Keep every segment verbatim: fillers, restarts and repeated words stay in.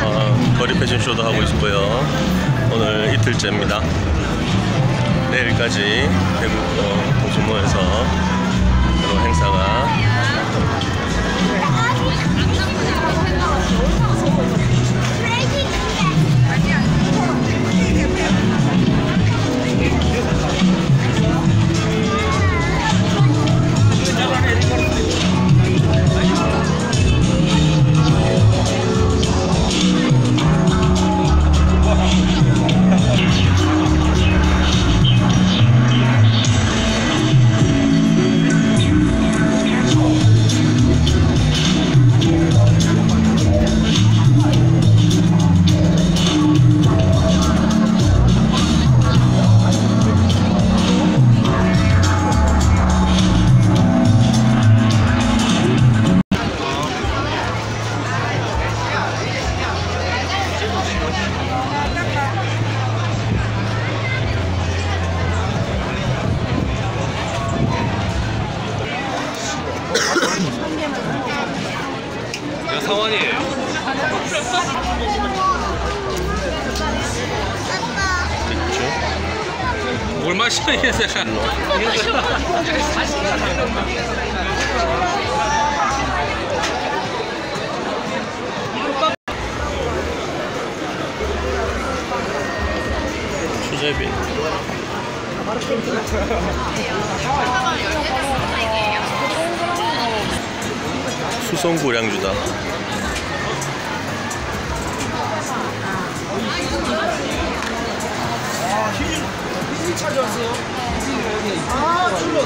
어, 거리 패션쇼도 하고 있고요. 오늘 이틀째입니다. 내일까지 대구 어, 동sun모에서 여러 행사가 사원이에요. 뭘 마셔 이게 제가. 수제비. 수성고량주다. 아, 휴지, 휴지 찾아왔어요? 아, 출근.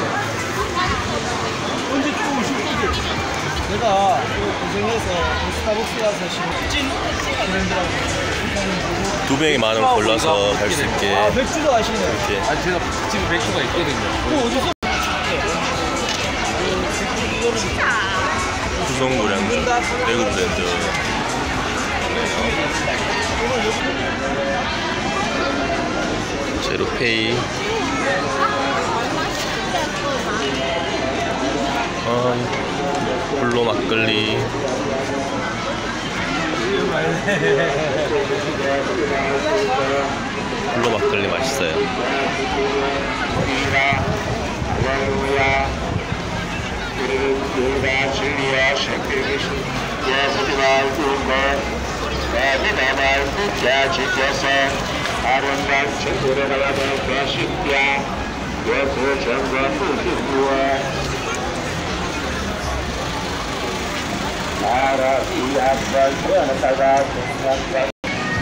언제 또 오실 거지? 내가 또 고생해서 스타벅스 가서 찐 브랜드라고 두 병이 만 원 골라서 갈 수 있게. 아, 맥주도 아시네. 이렇게. 아 제가 지금 맥주가 있거든요. 또 어디서? 수성고량주 대구 브랜드. 제로페이. 아, 블로 막걸리. 블로 막걸리 맛있어요. 우리가 진리와 생명이신 예수님을 부르고 내가 말씀을 지켜서 아름다운 천국에 가도록 하십시오. 예수 전과 부수구와 나라 이 앞을 태어났다가 공간과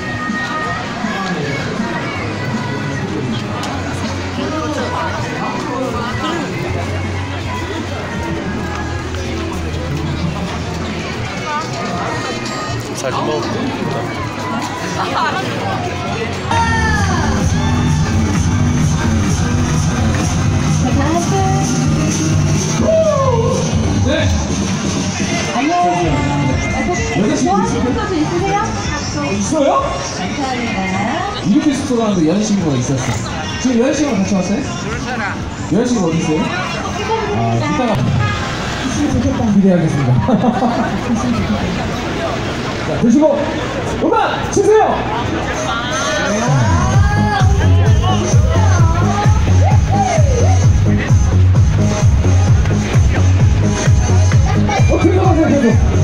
사진 먹을게. 네. 여자친구 있으세요? 있어요? 감사합니다. 이렇게 숙소 가는데 여자친구가 있었어. 지금 여자친구랑 같이 왔어요? 여자친구 어디 있어요? 아, 이따가 기대하겠습니다. 자, 드시고 음악 주세요! 어, 그거 하세요, 그거.